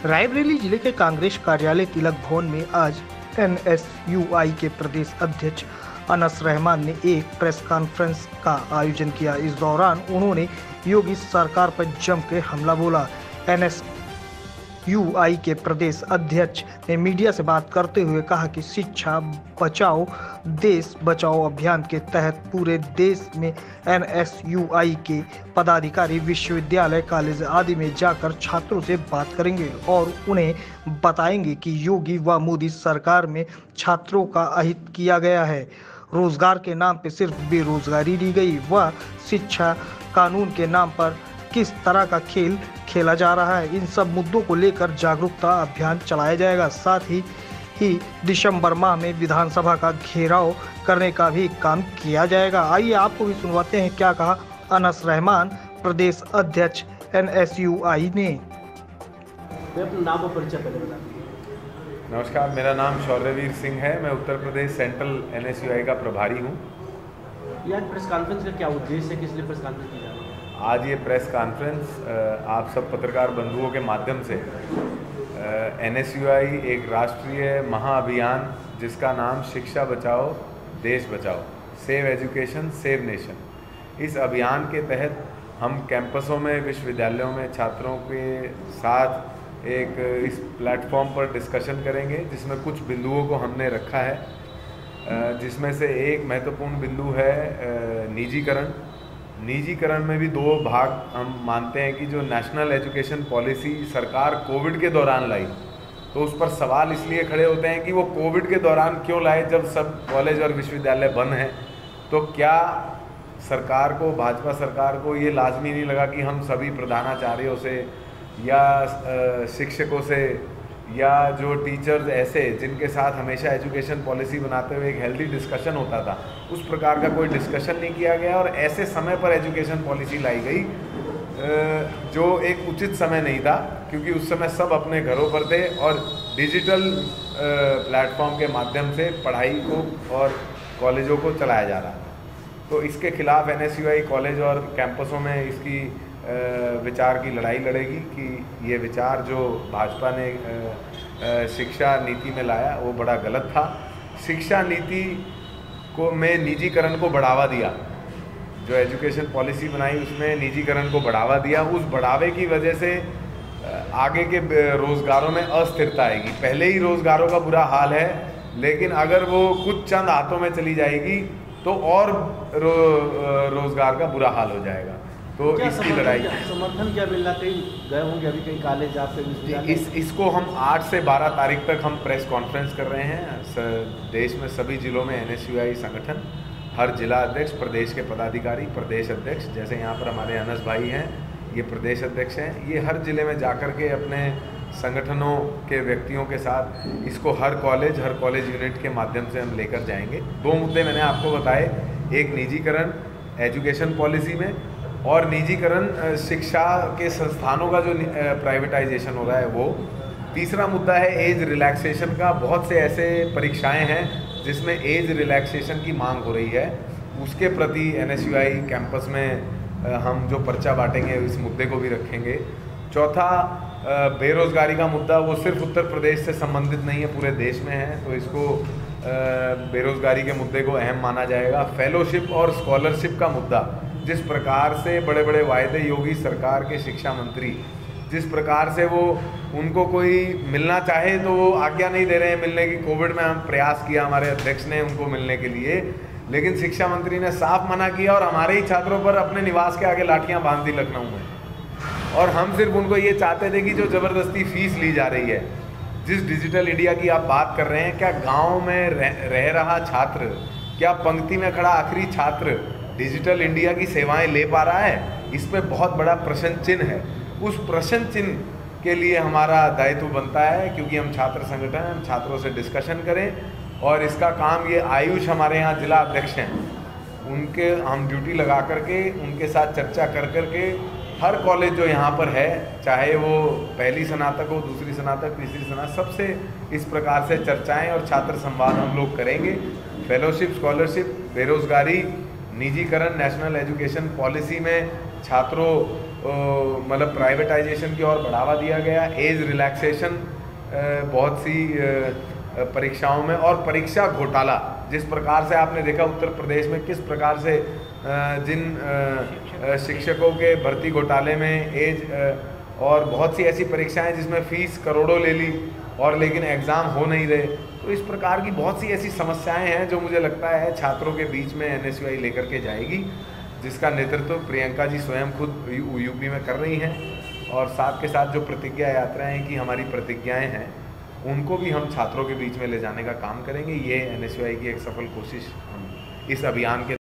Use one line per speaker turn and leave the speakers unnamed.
रायबरेली जिले के कांग्रेस कार्यालय तिलक भवन में आज एनएसयूआई के प्रदेश अध्यक्ष अनस रहमान ने एक प्रेस कॉन्फ्रेंस का आयोजन किया। इस दौरान उन्होंने योगी सरकार पर जम के हमला बोला। एनएसयूआई के प्रदेश अध्यक्ष ने मीडिया से बात करते हुए कहा कि शिक्षा बचाओ देश बचाओ अभियान के तहत पूरे देश में एनएसयूआई के पदाधिकारी विश्वविद्यालय, कॉलेज आदि में जाकर छात्रों से बात करेंगे और उन्हें बताएंगे कि योगी व मोदी सरकार में छात्रों का अहित किया गया है। रोजगार के नाम पर सिर्फ बेरोजगारी दी गई व शिक्षा कानून के नाम पर किस तरह का खेल खेला जा रहा है। इन सब मुद्दों को लेकर जागरूकता अभियान चलाया जाएगा। साथ ही दिसंबर माह में विधानसभा का घेराव करने का भी काम किया जाएगा। आइए आपको भी सुनवाते हैं क्या कहा अनस रहमान, प्रदेश अध्यक्ष एनएसयूआई ने।
अपना नाम और परिचय पहले बता दीजिए।
नमस्कार, मेरा नाम शौर्यवीर सिंह है। मैं उत्तर प्रदेश सेंट्रल एनएसयूआई का प्रभारी हूँ।
यह प्रेस कॉन्फ्रेंस का क्या उद्देश्य है, किस लिए प्रेस कॉन्फ्रेंस की जा रही है?
आज ये प्रेस कॉन्फ्रेंस आप सब पत्रकार बंधुओं के माध्यम से एनएसयूआई एक राष्ट्रीय महाअभियान जिसका नाम शिक्षा बचाओ देश बचाओ, सेव एजुकेशन सेव नेशन, इस अभियान के तहत हम कैंपसों में, विश्वविद्यालयों में छात्रों के साथ एक इस प्लेटफॉर्म पर डिस्कशन करेंगे, जिसमें कुछ बिंदुओं को हमने रखा है। जिसमें से एक महत्वपूर्ण बिंदु है निजीकरण में भी दो भाग हम मानते हैं कि जो नेशनल एजुकेशन पॉलिसी सरकार कोविड के दौरान लाई, तो उस पर सवाल इसलिए खड़े होते हैं कि वो कोविड के दौरान क्यों लाए जब सब कॉलेज और विश्वविद्यालय बंद हैं। तो क्या सरकार को, भाजपा सरकार को ये लाजमी नहीं लगा कि हम सभी प्रधानाचार्यों से या शिक्षकों से या जो टीचर्स ऐसे जिनके साथ हमेशा एजुकेशन पॉलिसी बनाते हुए एक हेल्दी डिस्कशन होता था, उस प्रकार का कोई डिस्कशन नहीं किया गया और ऐसे समय पर एजुकेशन पॉलिसी लाई गई जो एक उचित समय नहीं था, क्योंकि उस समय सब अपने घरों पर थे और डिजिटल प्लेटफॉर्म के माध्यम से पढ़ाई को और कॉलेजों को चलाया जा रहा था। तो इसके खिलाफ एनएसयूआई कॉलेज और कैंपसों में इसकी विचार की लड़ाई लड़ेगी कि ये विचार जो भाजपा ने शिक्षा नीति में लाया वो बड़ा गलत था। शिक्षा नीति में निजीकरण को बढ़ावा दिया, जो एजुकेशन पॉलिसी बनाई उसमें निजीकरण को बढ़ावा दिया। उस बढ़ावे की वजह से आगे के रोज़गारों में अस्थिरता आएगी। पहले ही रोज़गारों का बुरा हाल है, लेकिन अगर वो कुछ चंद हाथों में चली जाएगी तो और रोज़गार का बुरा हाल हो जाएगा। तो इसकी लड़ाई
समर्थन क्या मिल रहा, कहीं गए होंगे अभी कहीं कॉलेज आपसे?
इसको हम 8 से 12 तारीख तक हम प्रेस कॉन्फ्रेंस कर रहे हैं। देश में सभी जिलों में एनएसयूआई संगठन, हर जिला अध्यक्ष, प्रदेश के पदाधिकारी, प्रदेश अध्यक्ष, जैसे यहाँ पर हमारे अनस भाई हैं, ये प्रदेश अध्यक्ष हैं, ये हर जिले में जाकर के अपने संगठनों के व्यक्तियों के साथ इसको हर कॉलेज यूनिट के माध्यम से हम लेकर जाएंगे। 2 मुद्दे मैंने आपको बताए, एक निजीकरण एजुकेशन पॉलिसी में और निजीकरण शिक्षा के संस्थानों का जो प्राइवेटाइजेशन हो रहा है वो। तीसरा मुद्दा है एज रिलैक्सेशन का। बहुत से ऐसे परीक्षाएं हैं जिसमें एज रिलैक्सेशन की मांग हो रही है, उसके प्रति एनएसयूआई कैंपस में हम जो पर्चा बांटेंगे इस मुद्दे को भी रखेंगे। चौथा, बेरोज़गारी का मुद्दा, वो सिर्फ उत्तर प्रदेश से संबंधित नहीं है, पूरे देश में है, तो इसको बेरोज़गारी के मुद्दे को अहम माना जाएगा। फेलोशिप और स्कॉलरशिप का मुद्दा, जिस प्रकार से बड़े बड़े वायदे योगी सरकार के शिक्षा मंत्री, जिस प्रकार से वो उनको कोई मिलना चाहे तो वो आज्ञा नहीं दे रहे हैं मिलने की। कोविड में हम प्रयास किया, हमारे अध्यक्ष ने उनको मिलने के लिए, लेकिन शिक्षा मंत्री ने साफ मना किया और हमारे ही छात्रों पर अपने निवास के आगे लाठियां बांध दी लखनऊ में। और हम सिर्फ उनको ये चाहते थे कि जो ज़बरदस्ती फीस ली जा रही है, जिस डिजिटल इंडिया की आप बात कर रहे हैं, क्या गाँव में रह रहा छात्र, क्या पंक्ति में खड़ा आखिरी छात्र डिजिटल इंडिया की सेवाएं ले पा रहा है? इस पे बहुत बड़ा प्रश्न चिन्ह है। उस प्रश्न चिन्ह के लिए हमारा दायित्व बनता है, क्योंकि हम छात्र संगठन हैं, हम छात्रों से डिस्कशन करें और इसका काम ये आयुष हमारे यहाँ जिला अध्यक्ष हैं, उनके हम ड्यूटी लगा करके उनके साथ चर्चा कर करके हर कॉलेज जो यहाँ पर है, चाहे वो पहली स्नातक हो, दूसरी स्नातक, तीसरी स्नातक, सबसे इस प्रकार से चर्चाएं और छात्र संवाद हम लोग करेंगे। फेलोशिप, स्कॉलरशिप, बेरोजगारी, निजीकरण, नेशनल एजुकेशन पॉलिसी में छात्रों मतलब प्राइवेटाइजेशन की ओर बढ़ावा दिया गया, एज रिलैक्सेशन बहुत सी परीक्षाओं में, और परीक्षा घोटाला जिस प्रकार से आपने देखा उत्तर प्रदेश में किस प्रकार से जिन शिक्षकों के भर्ती घोटाले में एज और बहुत सी ऐसी परीक्षाएं जिसमें फीस करोड़ों ले ली और लेकिन एग्ज़ाम हो नहीं रहे। तो इस प्रकार की बहुत सी ऐसी समस्याएं हैं जो मुझे लगता है छात्रों के बीच में NSUI लेकर के जाएगी, जिसका नेतृत्व प्रियंका जी स्वयं खुद यूपी में कर रही हैं। और साथ के साथ जो प्रतिज्ञा यात्राएं की हमारी प्रतिज्ञाएं हैं उनको भी हम छात्रों के बीच में ले जाने का काम करेंगे। ये NSUI की एक सफल कोशिश हम इस अभियान के